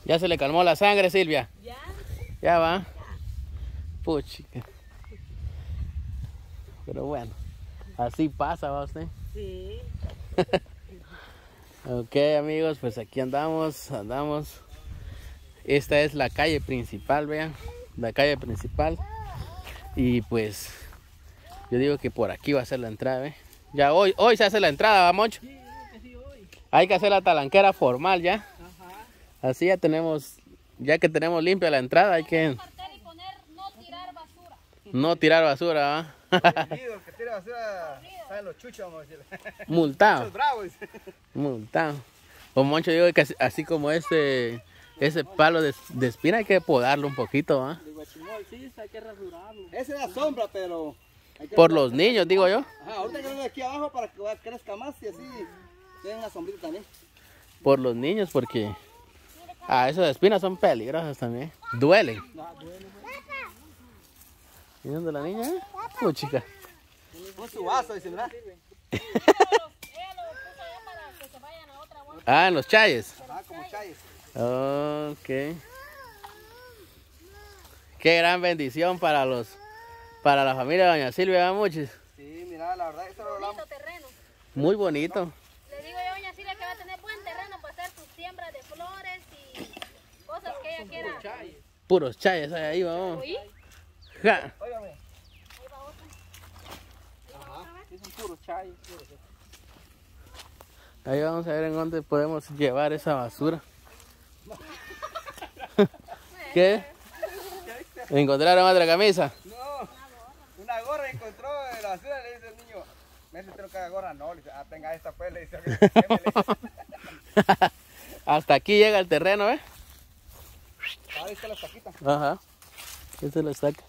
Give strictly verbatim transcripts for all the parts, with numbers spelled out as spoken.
¿Ya se le calmó la sangre, Silvia? Ya. Ya va. Puchica. Pero bueno, así pasa, ¿va usted? Sí. Ok, amigos, pues aquí andamos, andamos. Esta es la calle principal, vean. La calle principal. Y pues, yo digo que por aquí va a ser la entrada, ¿ve? Ya hoy, hoy se hace la entrada, ¿va, Moncho? Sí, que sí, hoy. Hay que hacer la talanquera formal ya. Ajá. Así ya tenemos, ya que tenemos limpia la entrada, hay que Y poner no tirar basura. no tirar basura, ¿va? El que tira basura está en los chuchos, vamos a decirle. Multado. Chuchos bravos. Multado. O Moncho, digo que así, así como ese, ese palo de, de espina hay que podarlo un poquito, ¿va? De guachimol, sí, hay que rasurarlo. Esa es la sombra, pero... hay que Por los niños, digo yo. Ajá, ahorita que venga aquí abajo para que crezca más y así tengan la sombrita también. Por los niños, porque ah, esas espinas son peligrosas también. Duelen. Ah, bueno, ¿Y dónde la niña? Eh? Oh, chica. Con su vaso, dice, ¿verdad? Ella lo puso allá para que se vayan a otra bolsa. Ah, en los chayes. Ajá, como chayes. Ok. Qué gran bendición para los, para la familia de doña Silvia, ¿verdad, Muchis? Sí, mira, la verdad, eso lo hablamos. Bonito terreno. Muy bonito. Le digo yo a doña Silvia que va a tener buen terreno para hacer sus siembras de flores y cosas que ella quiera. Puros chayes hay ahí, vamos. ¿Oí? Ja. Óigame. Ahí va otra. sí, son puros chayos. Ahí vamos a ver en dónde podemos llevar esa basura. ¿Qué? ¿Encontraron otra camisa? No, una gorra encontró en la basura, le dice el niño. ¿Me dice usted que haga gorra? No, le dice, ah, tenga esta pues, le dice. Hasta aquí llega el terreno, ¿eh? Ahí está la taquita. Ajá. Esta es la estaca.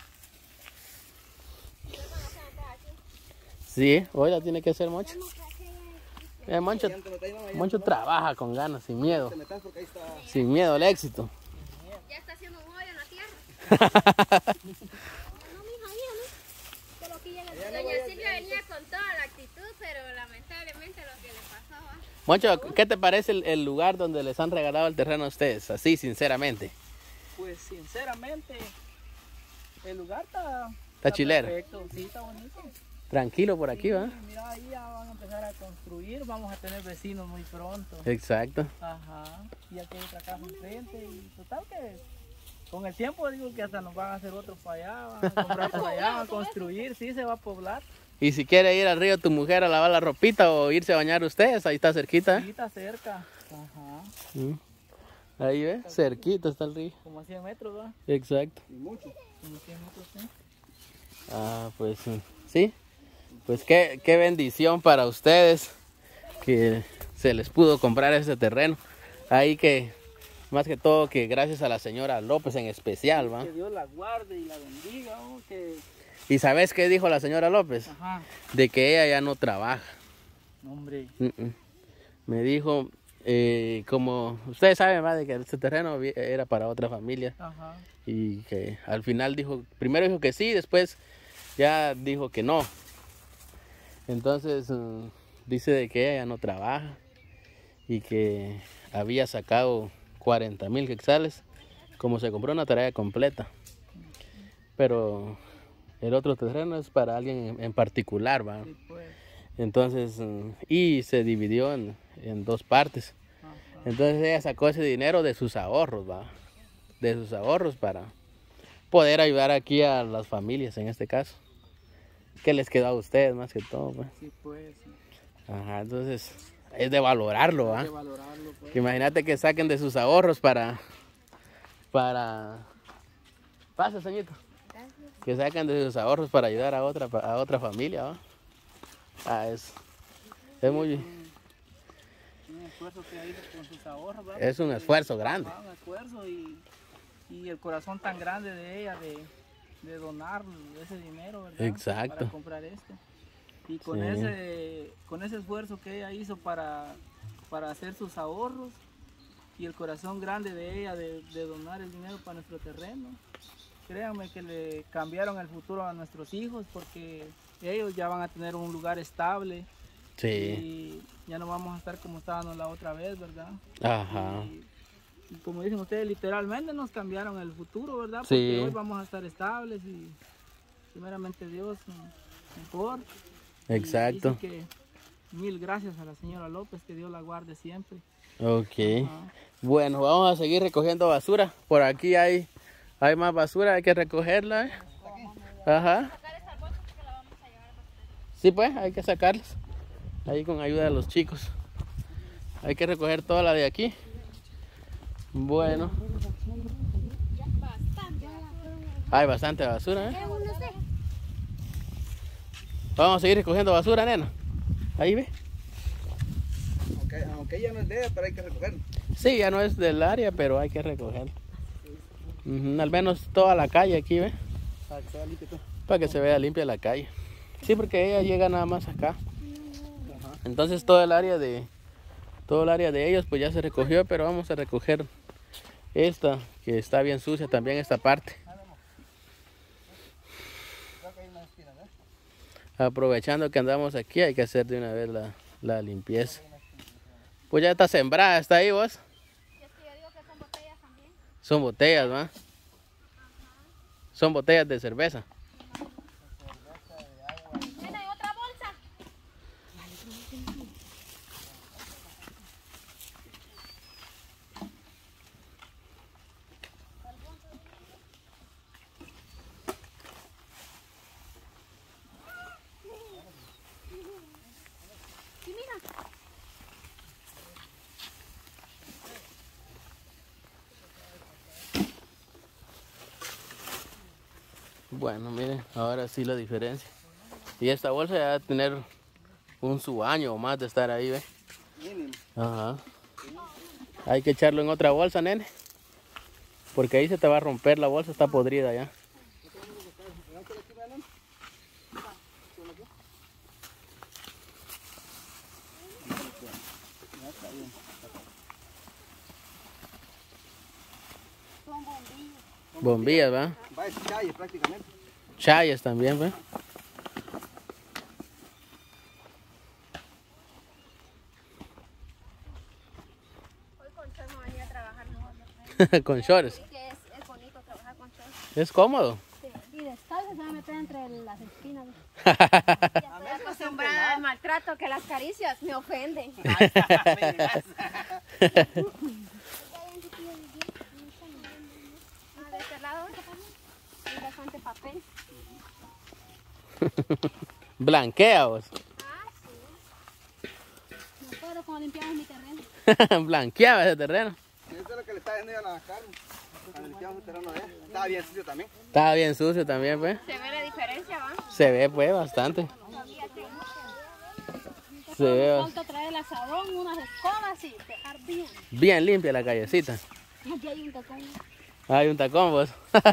Sí, hoy la tiene que hacer Moncho. Eh, Moncho, Moncho trabaja con ganas, sin miedo. Te metas porque ahí está. Sin miedo al éxito. Ya está haciendo un hoyo en la tierra. No, mija, hija, ¿no? Solo aquí llega. Doña Silvia venía con toda la actitud, pero lamentablemente lo que le pasó, ¿va? Moncho, ¿qué te parece el, el lugar donde les han regalado el terreno a ustedes? Así, sinceramente. Pues sinceramente, el lugar está... Está chilero. Perfecto, sí, está bonito. Tranquilo por aquí, ¿va? Sí, mira, ahí ya van a empezar a construir, vamos a tener vecinos muy pronto. Exacto. Ajá, y aquí hay otra casa enfrente y total que con el tiempo digo que hasta nos van a hacer otro para allá, van a comprar por allá, van a construir, sí, se va a poblar. Y si quiere ir al río tu mujer a lavar la ropita o irse a bañar ustedes, ahí está cerquita. Sí, está cerca, ajá, Mm. Ahí ve, cerquita está el río. como a cien metros, ¿va? Exacto. Y mucho. Como cien metros, ¿sí? Ah, pues sí. Pues qué, qué bendición para ustedes que se les pudo comprar ese terreno. Ahí que, más que todo, que gracias a la señora López en especial, ¿va? Que Dios la guarde y la bendiga, ¿no? Que... ¿Y sabes qué dijo la señora López? Ajá, De que ella ya no trabaja. hombre, Mm, mm. Me dijo, eh, como ustedes saben, ¿va? De que este terreno vi- era para otra familia. ajá, Y que al final dijo, primero dijo que sí, después ya dijo que no. Entonces mm, dice de que ella ya no trabaja y que había sacado cuarenta mil quetzales como se compró una tarea completa. Pero el otro terreno es para alguien en, en particular, ¿va? sí, pues, Entonces, mm, y se dividió en, en dos partes. ajá. Entonces ella sacó ese dinero de sus ahorros, ¿va? De sus ahorros para poder ayudar aquí a las familias en este caso. ¿Qué les quedó a ustedes más que todo, pues? Sí, pues, sí. Ajá, entonces es de valorarlo, ¿va? Hay que valorarlo, pues. Que imagínate que saquen de sus ahorros para, para, pasa, señorito, que saquen de sus ahorros para ayudar a otra, a otra familia, ¿va? Ah, es, es muy, Un esfuerzo que hizo con sus ahorros, ¿verdad? es un esfuerzo grande. Ah, un esfuerzo y, y el corazón tan grande de ella de, de donar ese dinero, ¿verdad? Exacto. Para comprar esto. Y con, Sí. ese, con ese esfuerzo que ella hizo para, para hacer sus ahorros y el corazón grande de ella de, de donar el dinero para nuestro terreno, créanme que le cambiaron el futuro a nuestros hijos porque ellos ya van a tener un lugar estable. Sí, Y ya no vamos a estar como estábamos la otra vez, ¿verdad? ajá, Y, Y como dicen ustedes, literalmente nos cambiaron el futuro, ¿verdad? Sí. Porque hoy vamos a estar estables y primeramente Dios mejor. Exacto. Y dice que mil gracias a la señora López, que Dios la guarde siempre. Ok. Ajá. Bueno, vamos a seguir recogiendo basura. Por aquí hay, hay más basura, hay que recogerla. ¿eh? Ajá. Sí, pues, hay que sacarlas. Ahí con ayuda de los chicos. Hay que recoger toda la de aquí. Bueno. Hay bastante basura, ¿eh? Vamos a seguir recogiendo basura, nena. Ahí ve. Aunque, aunque ella no es de ella, pero hay que recogerlo. Sí, ya no es del área, pero hay que recoger. Ujú, al menos toda la calle aquí, ¿ve? Para que se vea limpio todo. Para que se vea limpia la calle. Sí, porque ella llega nada más acá. Entonces todo el área de todo el área de ellos pues ya se recogió, pero vamos a recoger esta que está bien sucia también, esta parte. Creo que hay una esquina, ¿verdad? Aprovechando que andamos aquí, hay que hacer de una vez la, la limpieza. Pues ya está sembrada, está ahí vos. Y es que yo digo que son botellas también. Son botellas, ¿va? Son botellas de cerveza. Nena, ¿hay otra bolsa? Y mira. Bueno, miren, ahora sí la diferencia. Y esta bolsa ya va a tener un su año o más de estar ahí, ¿ve? Mínimo. Ajá. Hay que echarlo en otra bolsa, nene. Porque ahí se te va a romper la bolsa, está podrida ya. Son bombillos. Bombillas, ¿va? Va a ser calle prácticamente. Chayas también, ¿ve? Hoy con Chor no venía a trabajar mejor. Con shorts. Es que es, es bonito trabajar con Chor. Es cómodo. Sí. Y descalzo se va a meter entre las espinas. A Estoy acostumbrada al maltrato, que las caricias me ofenden. Ah, de este lado hay bastante papel. Blanquea vos. Ah, sí. Me acuerdo cuando limpiamos mi terreno. Blanqueaba ese terreno. Eso es lo que le está dando a la carne. Cuando limpiamos el terreno de ella. Estaba bien sucio también. Estaba bien sucio también, pues. Se ve la diferencia, ¿va? Se ve, pues, bastante. Todavía tengo que... Se ve Falta traer el asadón, unas escobas y dejar bien. bien limpia la callecita. Aquí hay un tacón. Hay un tacón, vos.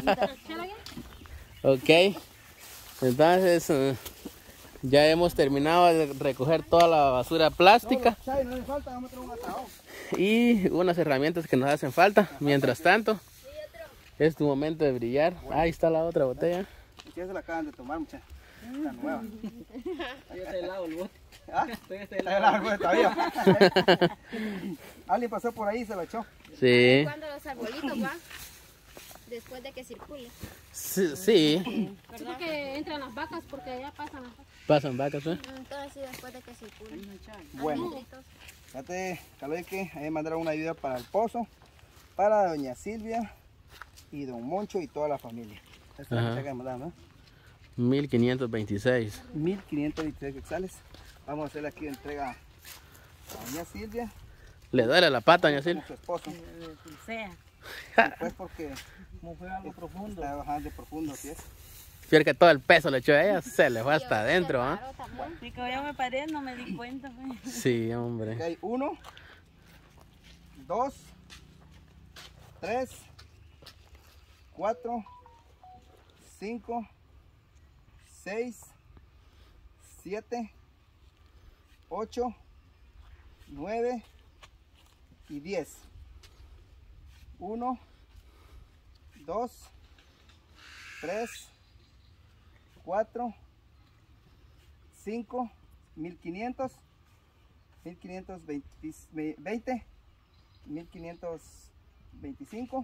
Ok. Entonces, eh, ya hemos terminado de recoger toda la basura plástica Chay, no le falta, vamos a traer un atadón. y unas herramientas que nos hacen falta. Mientras tanto, es tu momento de brillar. Ahí está la otra botella. Y ya se la acaban de tomar, muchachos. Está nueva. Ahí está helado el bote. ¿Ah? Todavía está Está helado. largo todavía. Alguien pasó por ahí y se lo echó. Sí. Cuando los arbolitos, ¿va? Después de que circule. Sí, sí. Sí, porque entran las vacas, porque ya pasan las vacas. Pasan vacas, ¿eh? Entonces sí, después de que circule. Bueno, Arbolitos. fíjate, Caloi, que ahí mandaron una ayuda para el pozo, para doña Silvia y don Moncho y toda la familia. Esta es la Ajá. fecha que me mandaron, ¿no? mil quinientos veintiséis. mil quinientos veintitrés quetzales. Vamos a hacerle aquí entrega a doña Silvia ¿Le duele la pata, doña y Silvia? su esposo. Sea. Y pues porque Como fue algo profundo. está bastante profundo, ¿sí es? Fíjate que todo el peso le echó a ella, se le fue hasta adentro, ¿ah? Claro, también. Y como yo me paré, no me di cuenta. Pues. Sí, hombre. Aquí hay uno, dos, tres, cuatro, cinco, seis, siete, ocho, nueve y diez. Uno, dos, tres, cuatro, cinco, mil quinientos, mil quinientos veinte, mil quinientos veinticinco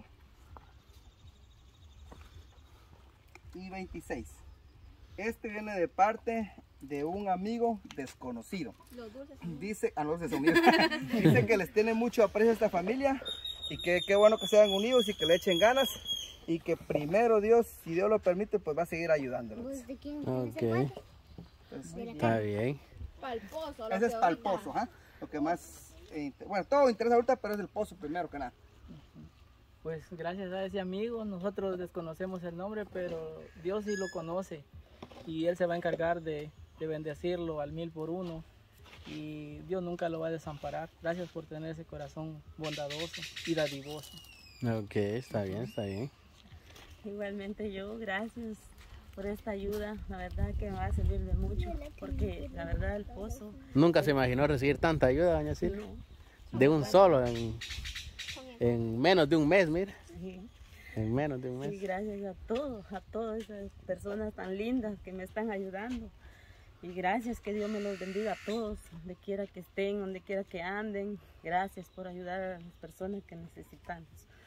y veintiséis. Este viene de parte de un amigo desconocido. Los dulces. Dice, a los de su amigo. Dice que les tiene mucho aprecio a esta familia y que qué bueno que sean unidos y que le echen ganas y que primero Dios, si Dios lo permite, pues va a seguir ayudándolos. ¿De quién? Ok. Entonces, Está bien. Para el pozo. ese es para el pozo, ¿ah? Lo que más, eh, bueno, todo interesa ahorita, pero es el pozo primero que nada. Pues gracias a ese amigo, nosotros desconocemos el nombre, pero Dios sí lo conoce y Él se va a encargar de, de bendecirlo al mil por uno y Dios nunca lo va a desamparar. Gracias por tener ese corazón bondadoso y dadivoso. Ok, está bien, está bien. Igualmente yo, gracias por esta ayuda. La verdad que me va a servir de mucho, porque la verdad el pozo... Nunca se imaginó recibir tanta ayuda, doña Silvia. De un solo, en, en menos de un mes, mira. Sí. En menos de un Y mes. gracias a todos, a todas esas personas tan lindas que me están ayudando. Y gracias, que Dios me los bendiga a todos, donde quiera que estén, donde quiera que anden. Gracias por ayudar a las personas que necesitamos.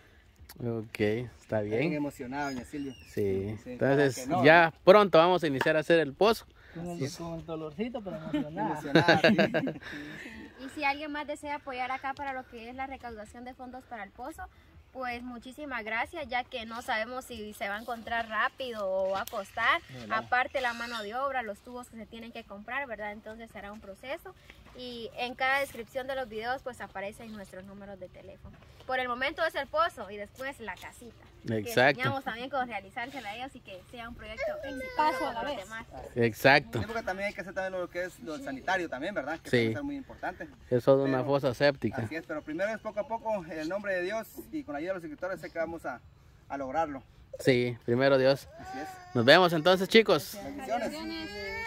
Ok, está Bien bien. emocionada, doña Silvia. Sí, Sí, entonces para que no, ya pronto vamos a iniciar a hacer el pozo. Con el, con el dolorcito, pero emocionado. Emocionada, sí. Y si alguien más desea apoyar acá para lo que es la recaudación de fondos para el pozo, pues muchísimas gracias, ya que no sabemos si se va a encontrar rápido o va a costar. Aparte la mano de obra, los tubos que se tienen que comprar, ¿verdad? Entonces será un proceso. Y en cada descripción de los videos pues aparecen nuestros números de teléfono. Por el momento es el pozo y después la casita. Exacto. Que soñamos también con realizársela a ellos y que sea un proyecto exitoso para los demás. Exacto. Sí, porque también hay que hacer también lo que es lo sanitario también, ¿verdad? Que Sí. va a ser muy importante. Eso de una Pero- fosa séptica. Así es, pero primero es poco a poco, en el nombre de Dios y con la ayuda de los escritores sé que vamos a, a lograrlo. Sí, primero Dios. Así es. Nos vemos entonces, chicos. Bendiciones. Bendiciones.